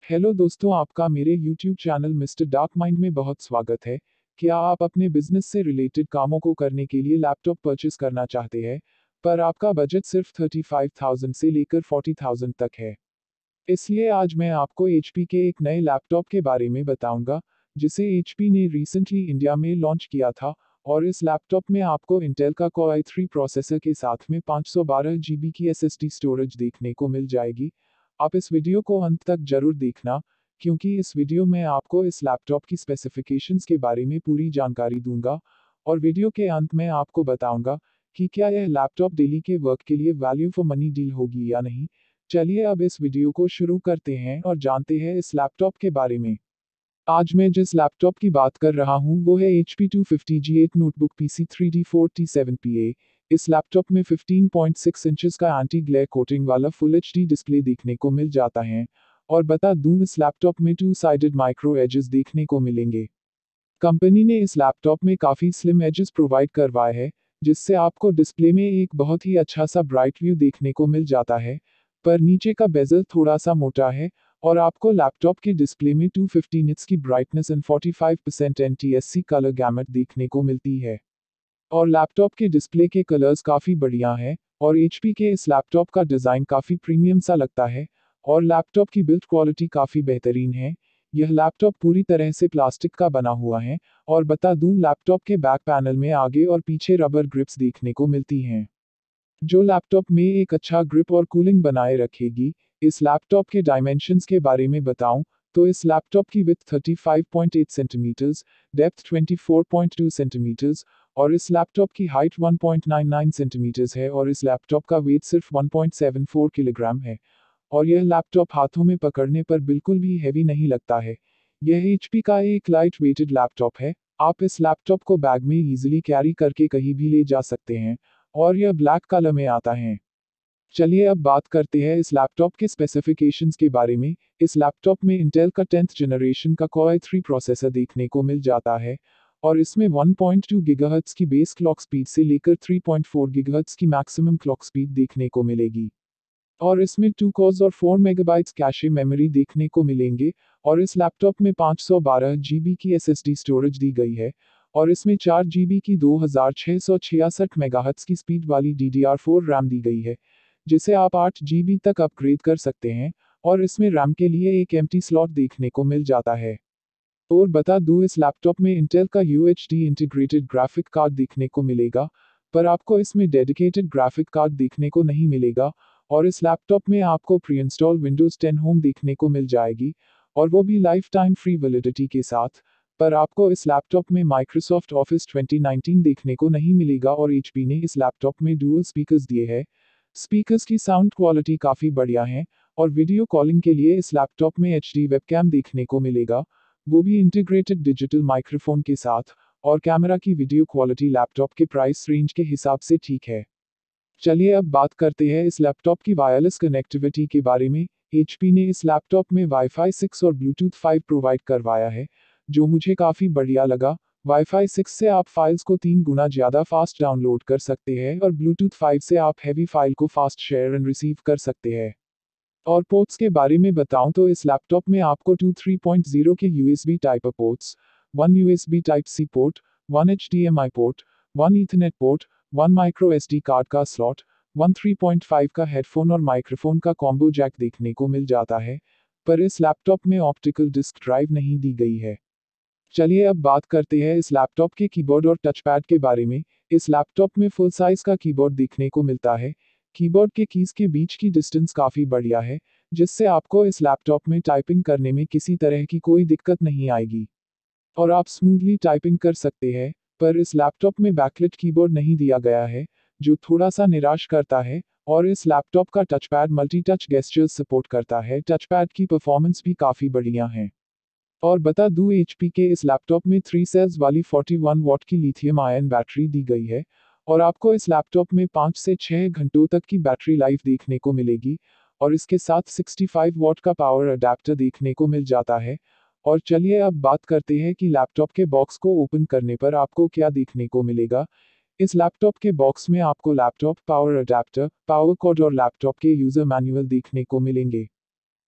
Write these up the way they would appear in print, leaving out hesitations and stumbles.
Hello दोस्तों, आपका मेरे YouTube channel mister dark mind में बहुत स्वागत है। क्या आप अपने बिजनेस से रिलेटेड कामों को करने के लिए लैपटॉप परचेस करना चाहते हैं, पर आपका बजट सिर्फ 35,000 से लेकर 40,000 तक है? इसलिए आज मैं आपको HP के एक नए लैपटॉप के बारे में बताऊंगा, जिसे HP ने रिसेंटली इंडिया में लॉन्च किया था। और इस लैपटॉप में आपको इंटेल का Core i3 प्रोसेसर के साथ में 512 GB की SSD स्टोरेज देखने को मिल जाएगी। आप इस वीडियो को अंत तक जरूर देखना, क्योंकि इस वीडियो में आपको इस लैपटॉप की स्पेसिफिकेशंस के बारे में पूरी जानकारी दूंगा। और वीडियो के अंत में आपको बताऊंगा कि क्या यह लैपटॉप डेली के वर्क के लिए वैल्यू फॉर मनी डील होगी या नहीं। चलिए अब इस वीडियो को शुरू करते हैं और जानते हैं इस लैपटॉप के बारे में। आज मैं जिस लैपटॉप की बात कर रहा हूं वो है HP 250G8 notebook PC 3D4T7PA। इस लैपटॉप में 15.6 इंचेस का एंटी ग्लेयर कोटिंग वाला फुल HD डिस्प्ले देखने को मिल जाता है। और बता दूं, इस लैपटॉप में टू साइडेड माइक्रो एजेस देखने को मिलेंगे। कंपनी ने इस लैपटॉप में काफ़ी स्लिम एजेस प्रोवाइड करवाए हैं, जिससे आपको डिस्प्ले में एक बहुत ही अच्छा सा ब्राइट व्यू देखने को मिल जाता है। पर नीचे का बेजल थोड़ा सा मोटा है, और आपको लैपटॉप के डिस्प्ले में 250 निट्स की brightness and 45% NTSC colour gamut देखने को मिलती है। और लैपटॉप के डिस्प्ले के कलर्स काफ़ी बढ़िया हैं, और HP के इस लैपटॉप का डिज़ाइन काफ़ी प्रीमियम सा लगता है। और लैपटॉप की बिल्ड क्वालिटी काफ़ी बेहतरीन है। यह लैपटॉप पूरी तरह से प्लास्टिक का बना हुआ है। और बता दूं, लैपटॉप के बैक पैनल में आगे और पीछे रबर ग्रिप्स देखने को मिलती हैं, जो लैपटॉप में एक अच्छा ग्रिप और कूलिंग बनाए रखेगी। इस लैपटॉप के डायमेंशंस के बारे में बताऊं, तो इस लैपटॉप की विड्थ 35.8 सेंटीमीटर्स, डेप्थ 24.2 सेंटीमीटर्स, और इस लैपटॉप की हाइट 1.99 सेंटीमीटर्स है। और इस लैपटॉप का वेट सिर्फ 1.74 किलोग्राम है। और यह लैपटॉप हाथों में पकड़ने पर बिल्कुल भी हैवी नहीं लगता है। यह HP का एक लाइट वेटेड लैपटॉप है। आप इस लैपटॉप को बैग में इजीली कैरी करके कहीं भी ले जा सकते हैं। और यह ब्लैक कलर में आता है। चलिए अब बात करते हैं इस लैपटॉप के स्पेसिफिकेशंस के बारे में। इस लैपटॉप में इंटेल का 10th जनरेशन का Core i3 प्रोसेसर देखने को मिल जाता है। और इसमें 1.2 गीगाहर्ट्ज़ की बेस क्लॉक स्पीड से लेकर 3.4 गीगाहर्ट्ज़ की मैक्सिमम क्लॉक स्पीड देखने को मिलेगी। और इसमें 2 कोर्स और 4 मेगाबाइट्स कैशे मेमोरी देखने को मिलेंगे। और इस लैपटॉप में 512 जीबी की SSD स्टोरेज दी गई है। और इसमें 4 जीबी की 2666 मेगाहर्ट्ज़ की स्पीड वाली DDR4 रैम दी गई है, जिसे आप 8 जीबी तक अपग्रेड कर सकते हैं। और इसमें रैम के लिए एक एम्प्टी स्लॉट देखने को मिल जाता है। और बता दूं, इस लैपटॉप में इंटेल का UHD इंटीग्रेटेड ग्राफिक कार्ड देखने को मिलेगा, पर आपको इसमें डेडिकेटेड ग्राफिक कार्ड देखने को नहीं मिलेगा। और इस लैपटॉप में आपको प्री इंस्टॉल विंडोज 10 होम देखने को मिल जाएगी, और वो भी लाइफ टाइम फ्री वैलिडिटी के साथ। पर आपको इस लैपटॉप में माइक्रोसॉफ्ट ऑफिस 2019 देखने को नहीं मिलेगा। और HP ने इस लैपटॉप में डुअल स्पीकर्स दिए हैं। स्पीकर्स की साउंड क्वालिटी काफ़ी बढ़िया है। और वीडियो कॉलिंग के लिए इस लैपटॉप में HD वेबकैम देखने को मिलेगा, वो भी इंटीग्रेटेड डिजिटल माइक्रोफोन के साथ। और कैमरा की वीडियो क्वालिटी लैपटॉप के प्राइस रेंज के हिसाब से ठीक है। चलिए अब बात करते हैं इस लैपटॉप की वायरलेस कनेक्टिविटी के बारे में। HP ने इस लैपटॉप में वाईफाई 6 और ब्लूटूथ 5 प्रोवाइड करवाया है, जो मुझे काफ़ी बढ़िया लगा। वाईफाई 6 से आप फाइल्स को 3 गुना ज़्यादा फास्ट डाउनलोड कर सकते हैं, और ब्लूटूथ 5 से आप हैवी फाइल को फास्ट शेयर एंड रिसीव कर सकते हैं। और पोर्ट्स के बारे में बताऊं, तो इस लैपटॉप में आपको 2 3.0 के USB type A ports, 1 USB type C port, 1 HDMI port, 1 Ethernet port, 1 micro SD card का स्लॉट, 1 3.5 का हेडफोन और माइक्रोफोन का कॉम्बो जैक देखने को मिल जाता है। पर इस लैपटॉप में ऑप्टिकल डिस्क ड्राइव नहीं दी गई है। चलिए अब बात करते हैं इस लैपटॉप के कीबोर्ड और टचपैड के बारे में। इस लैपटॉप में फुल साइज का कीबोर्ड देखने को मिलता है। कीबोर्ड के कीज के बीच की डिस्टेंस काफ़ी बढ़िया है, जिससे आपको इस लैपटॉप में टाइपिंग करने में किसी तरह की कोई दिक्कत नहीं आएगी। और आप स्मूथली टाइपिंग कर सकते हैं। पर इस लैपटॉप में बैकलिट कीबोर्ड नहीं दिया गया है, जो थोड़ा सा निराश करता है। और इस लैपटॉप का touchpad multi touch gestures support करता है। टचपैड की परफॉर्मेंस भी काफ़ी बढ़िया है। और बता दूं, HP के इस लैपटॉप में 3 सेल्स वाली 41 वॉट की लिथियम आयन बैटरी दी गई है। और आपको इस लैपटॉप में 5 से 6 घंटों तक की बैटरी लाइफ देखने को मिलेगी। और इसके साथ 65 वॉट का पावर अडेप्टर देखने को मिल जाता है। और चलिए अब बात करते हैं कि लैपटॉप के बॉक्स को ओपन करने पर आपको क्या देखने को मिलेगा। इस लैपटॉप के बॉक्स में आपको laptop, power adapter, power cord और लैपटॉप के यूज़र मैनुअल देखने को मिलेंगे।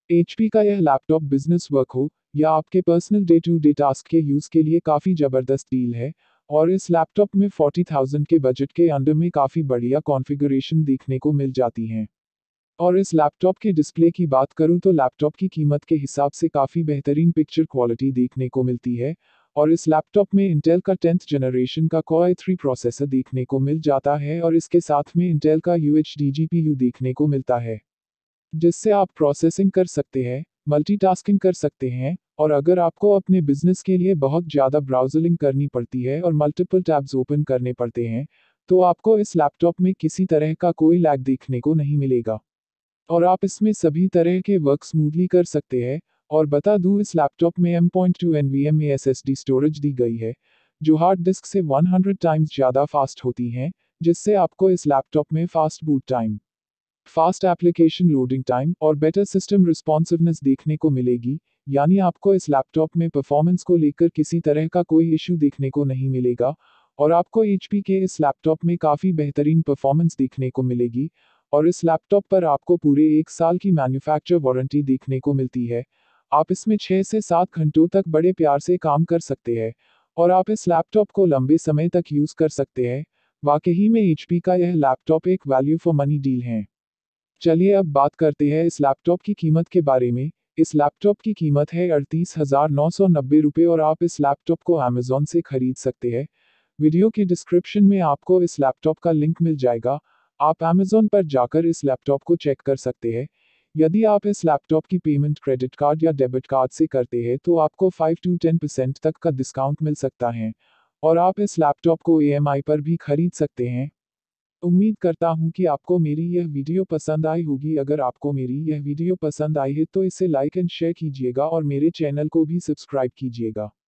HP का यह लैपटॉप बिजनेस वर्क हो या आपके personal day to day task के यूज़ के लिए काफ़ी ज़बरदस्त डील है, और इस लैपटॉप में 40,000 के बजट के अंडर में काफ़ी बढ़िया कॉन्फ़िगरेशन देखने को मिल जाती हैं। और इस लैपटॉप के डिस्प्ले की बात करूं तो लैपटॉप की कीमत के हिसाब से काफ़ी बेहतरीन पिक्चर क्वालिटी देखने को मिलती है, और इस लैपटॉप में इंटेल का 10th जनरेशन का Core i3 प्रोसेसर देखने को मिल जाता है, और इसके साथ में इंटेल का UHD GPU देखने को मिलता है, जिससे आप प्रोसेसिंग कर सकते हैं, मल्टीटास्किंग कर सकते हैं, और अगर आपको अपने बिजनेस के लिए बहुत ज़्यादा ब्राउज़िंग करनी पड़ती है और मल्टीपल टैब्स ओपन करने पड़ते हैं, तो आपको इस लैपटॉप में किसी तरह का कोई लैग देखने को नहीं मिलेगा, और आप इसमें सभी तरह के वर्क स्मूथली कर सकते हैं। और बता दूं, इस लैपटॉप में M.2 NVMe SSD स्टोरेज दी गई है, जो हार्ड डिस्क से 100 टाइम्स ज़्यादा फास्ट होती हैं, जिससे आपको इस लैपटॉप में fast boot time, fast application loading time और बेटर सिस्टम रिस्पॉन्सिवनेस देखने को मिलेगी। यानी आपको इस लैपटॉप में परफॉर्मेंस को लेकर किसी तरह का कोई इशू देखने को नहीं मिलेगा, और आपको HP के इस लैपटॉप में काफ़ी बेहतरीन परफॉर्मेंस देखने को मिलेगी, और इस लैपटॉप पर आपको पूरे 1 साल की मैन्युफैक्चर वारंटी देखने को मिलती है। आप इसमें 6 से 7 घंटों तक बड़े प्यार से काम कर सकते हैं, और आप इस लैपटॉप को लंबे समय तक यूज़ कर सकते हैं। वाकई में HP का यह लैपटॉप एक वैल्यू फॉर मनी डील है। चलिए अब बात करते हैं इस लैपटॉप की कीमत के बारे में। इस लैपटॉप की कीमत है 38,990 रुपये, और आप इस लैपटॉप को अमेज़ॉन से खरीद सकते हैं। वीडियो के डिस्क्रिप्शन में आपको इस लैपटॉप का लिंक मिल जाएगा। आप अमेज़ॉन पर जाकर इस लैपटॉप को चेक कर सकते हैं। यदि आप इस लैपटॉप की पेमेंट क्रेडिट कार्ड या डेबिट कार्ड से करते हैं तो आपको 5 to 10% तक का डिस्काउंट मिल सकता है, और आप इस लैपटॉप को EMI पर भी खरीद सकते हैं। उम्मीद करता हूँ कि आपको मेरी यह वीडियो पसंद आई होगी। अगर आपको मेरी यह वीडियो पसंद आई है तो इसे लाइक एंड शेयर कीजिएगा, और मेरे चैनल को भी सब्सक्राइब कीजिएगा।